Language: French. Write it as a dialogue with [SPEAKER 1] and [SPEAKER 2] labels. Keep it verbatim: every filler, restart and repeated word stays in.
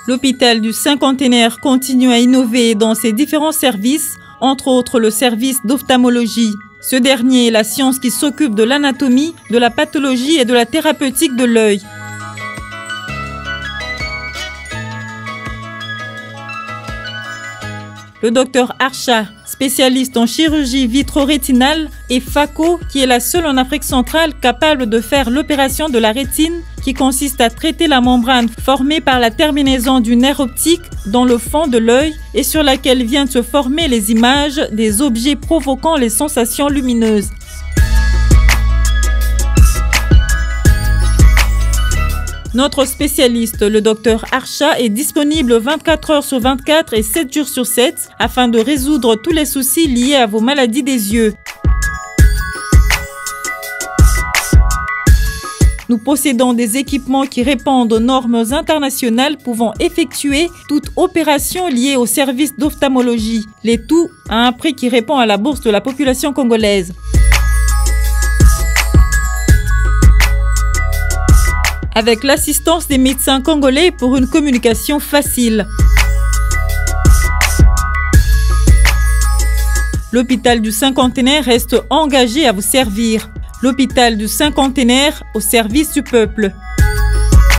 [SPEAKER 1] L'hôpital du Cinquantenaire continue à innover dans ses différents services, entre autres le service d'ophtalmologie. Ce dernier est la science qui s'occupe de l'anatomie, de la pathologie et de la thérapeutique de l'œil. Le docteur Archa, spécialiste en chirurgie vitro-rétinale, et Fako, qui est la seule en Afrique centrale capable de faire l'opération de la rétine, qui consiste à traiter la membrane formée par la terminaison du nerf optique dans le fond de l'œil et sur laquelle viennent se former les images des objets provoquant les sensations lumineuses. Notre spécialiste, le docteur Archa, est disponible vingt-quatre heures sur vingt-quatre et sept jours sur sept afin de résoudre tous les soucis liés à vos maladies des yeux. Nous possédons des équipements qui répondent aux normes internationales pouvant effectuer toute opération liée au service d'ophtalmologie. Les tout à un prix qui répond à la bourse de la population congolaise. Avec l'assistance des médecins congolais pour une communication facile. L'hôpital du Cinquantenaire reste engagé à vous servir. L'hôpital du Cinquantenaire au service du peuple.